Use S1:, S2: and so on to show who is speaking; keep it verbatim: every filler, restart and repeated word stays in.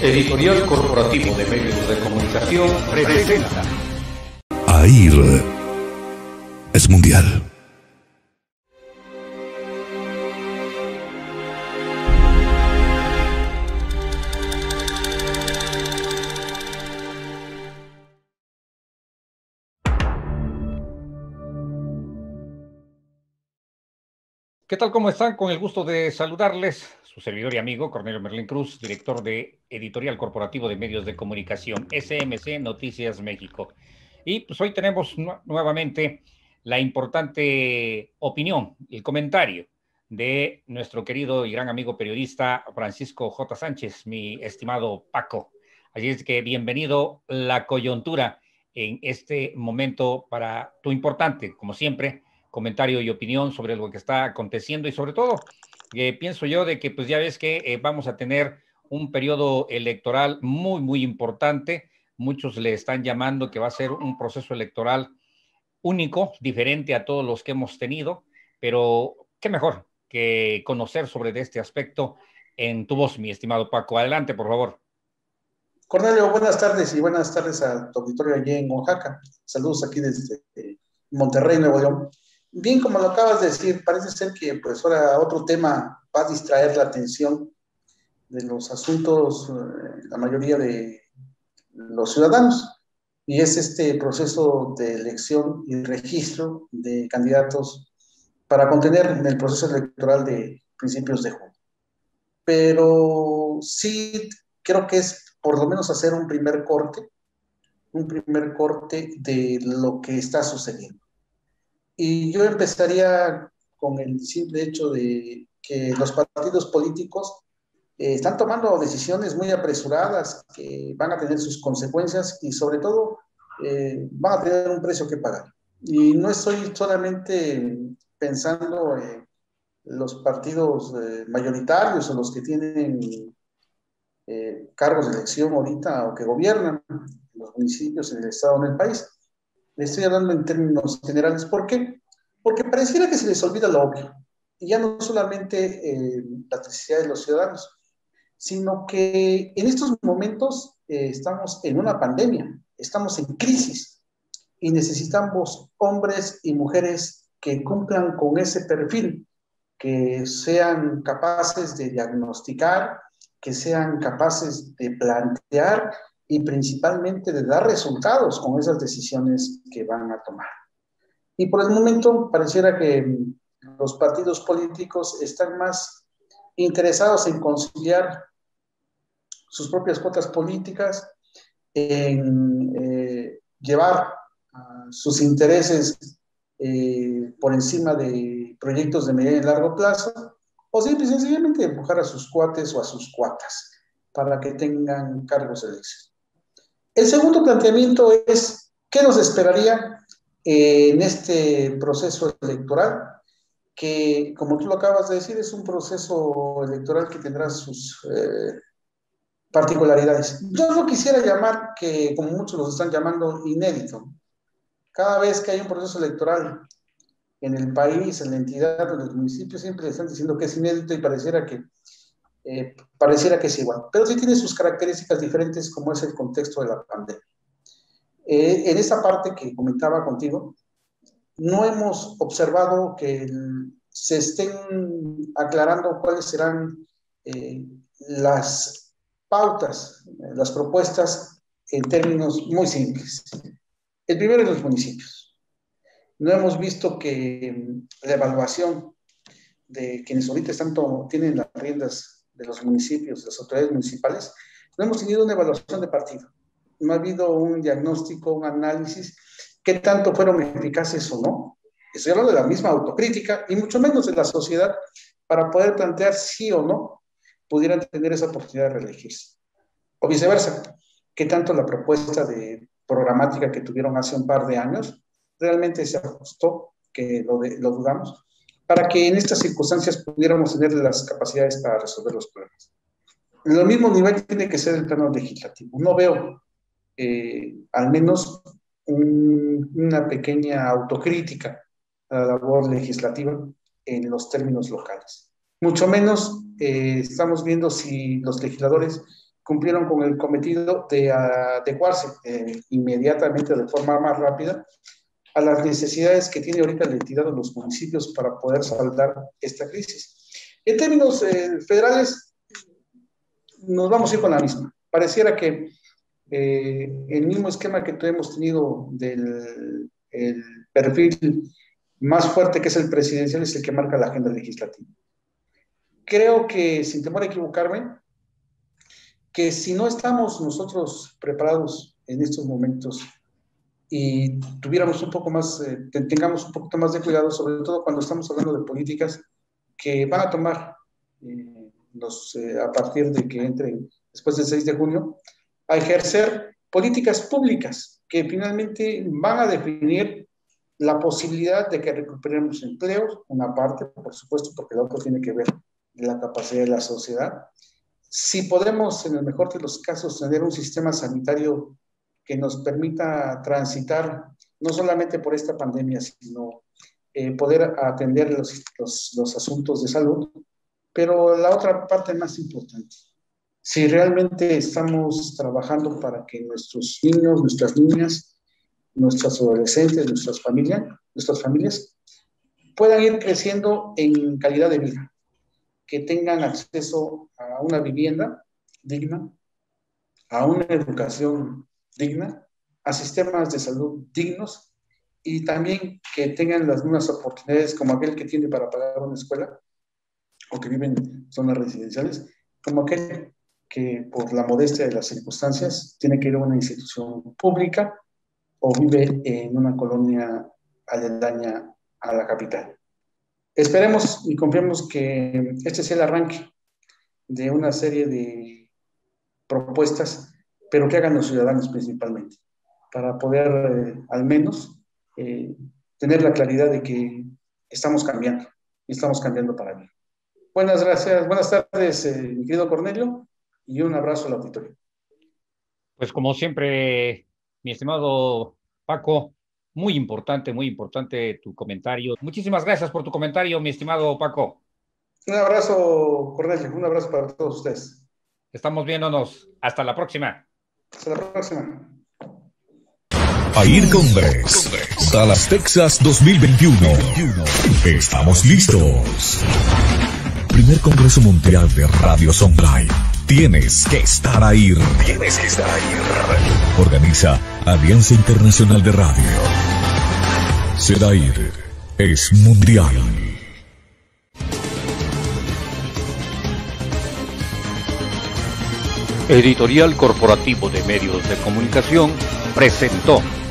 S1: Editorial Corporativo de Medios de Comunicación presenta
S2: AIR es mundial.
S3: ¿Qué tal? ¿Cómo están? Con el gusto de saludarles, su servidor y amigo Cornelio Merlín Cruz, director de Editorial Corporativo de Medios de Comunicación, S M C Noticias México. Y pues hoy tenemos nu nuevamente la importante opinión, el comentario de nuestro querido y gran amigo periodista Francisco J. Sánchez, mi estimado Paco. Así es que bienvenido la coyuntura en este momento para tu importante, como siempre, comentario y opinión sobre lo que está aconteciendo y sobre todo eh, pienso yo de que pues ya ves que eh, vamos a tener un periodo electoral muy muy importante. Muchos le están llamando que va a ser un proceso electoral único, diferente a todos los que hemos tenido, pero qué mejor que conocer sobre de este aspecto en tu voz, mi estimado Paco. Adelante, por favor.
S4: Cornelio, buenas tardes y buenas tardes a tu auditorio allí en Oaxaca. Saludos aquí desde Monterrey, Nuevo León. Bien, como lo acabas de decir, parece ser que pues ahora otro tema va a distraer la atención de los asuntos, eh, la mayoría de los ciudadanos, y es este proceso de elección y registro de candidatos para contener en el proceso electoral de principios de junio. Pero sí creo que es por lo menos hacer un primer corte, un primer corte de lo que está sucediendo. Y yo empezaría con el simple hecho de que los partidos políticos eh, están tomando decisiones muy apresuradas que van a tener sus consecuencias y sobre todo eh, van a tener un precio que pagar. Y no estoy solamente pensando en los partidos eh, mayoritarios o los que tienen eh, cargos de elección ahorita o que gobiernan en los municipios, en el estado, en el país. Le estoy hablando en términos generales. ¿Por qué? Porque pareciera que se les olvida lo obvio. Y ya no solamente eh, la necesidad de los ciudadanos, sino que en estos momentos eh, estamos en una pandemia, estamos en crisis y necesitamos hombres y mujeres que cumplan con ese perfil, que sean capaces de diagnosticar, que sean capaces de plantear y principalmente de dar resultados con esas decisiones que van a tomar. Y por el momento pareciera que los partidos políticos están más interesados en conciliar sus propias cuotas políticas, en eh, llevar uh, sus intereses eh, por encima de proyectos de mediano y largo plazo, o simple y sencillamente empujar a sus cuates o a sus cuatas para que tengan cargos de elección. El segundo planteamiento es, ¿qué nos esperaría eh, en este proceso electoral? Que, como tú lo acabas de decir, es un proceso electoral que tendrá sus eh, particularidades. Yo no quisiera llamar, que como muchos los están llamando, inédito. Cada vez que hay un proceso electoral en el país, en la entidad, en los municipios, siempre le están diciendo que es inédito y pareciera que Eh, pareciera que es igual, pero sí tiene sus características diferentes, como es el contexto de la pandemia. Eh, en esa parte que comentaba contigo, no hemos observado que el, se estén aclarando cuáles serán eh, las pautas, eh, las propuestas en términos muy simples. El primero es los municipios. No hemos visto que la evaluación de quienes ahorita están todo, tienen las riendas de los municipios, de las autoridades municipales, no hemos tenido una evaluación de partido. No ha habido un diagnóstico, un análisis, qué tanto fueron eficaces o no. Estoy hablando de la misma autocrítica y mucho menos de la sociedad para poder plantear si o no pudieran tener esa oportunidad de reelegirse. O viceversa, qué tanto la propuesta de programática que tuvieron hace un par de años realmente se ajustó, que lo, de, lo dudamos, para que en estas circunstancias pudiéramos tener las capacidades para resolver los problemas. En el mismo nivel tiene que ser el plano legislativo. No veo, eh, al menos, un, una pequeña autocrítica a la labor legislativa en los términos locales. Mucho menos eh, estamos viendo si los legisladores cumplieron con el cometido de adecuarse eh, inmediatamente, de forma más rápida, a las necesidades que tiene ahorita la entidad de los municipios para poder saldar esta crisis. En términos eh, federales, nos vamos a ir con la misma. Pareciera que eh, el mismo esquema que hemos tenido del el perfil más fuerte, que es el presidencial, es el que marca la agenda legislativa. Creo que, sin temor a equivocarme, que si no estamos nosotros preparados en estos momentos y tuviéramos un poco más, eh, tengamos un poquito más de cuidado, sobre todo cuando estamos hablando de políticas que van a tomar eh, los, eh, a partir de que entren después del seis de junio, a ejercer políticas públicas que finalmente van a definir la posibilidad de que recuperemos empleos, una parte, por supuesto, porque la otra tiene que ver con la capacidad de la sociedad. Si podemos, en el mejor de los casos, tener un sistema sanitario que nos permita transitar no solamente por esta pandemia, sino eh, poder atender los, los, los asuntos de salud, pero la otra parte más importante, si realmente estamos trabajando para que nuestros niños, nuestras niñas, nuestros adolescentes, nuestras familias, nuestras familias puedan ir creciendo en calidad de vida, que tengan acceso a una vivienda digna, a una educación digna, a sistemas de salud dignos y también que tengan las mismas oportunidades como aquel que tiene para pagar una escuela o que vive en zonas residenciales, como aquel que por la modestia de las circunstancias tiene que ir a una institución pública o vive en una colonia aledaña a la capital. Esperemos y confiemos que este sea el arranque de una serie de propuestas, pero que hagan los ciudadanos principalmente, para poder eh, al menos eh, tener la claridad de que estamos cambiando, y estamos cambiando para bien. Buenas gracias, buenas tardes, eh, mi querido Cornelio, y un abrazo al auditorio.
S3: Pues como siempre, mi estimado Paco, muy importante, muy importante tu comentario. Muchísimas gracias por tu comentario, mi estimado Paco.
S4: Un abrazo, Cornelio, un abrazo para todos ustedes.
S3: Estamos viéndonos. Hasta la próxima.
S4: Hasta la próxima.
S2: AIR Congress, Dallas, Texas dos mil veintiuno. Estamos listos. Primer Congreso Mundial de Radios Online. Tienes que estar ahí. Tienes que estar ahí. Organiza Alianza Internacional de Radio. SEDAIR es mundial.
S1: Editorial Corporativo de Medios de Comunicación presentó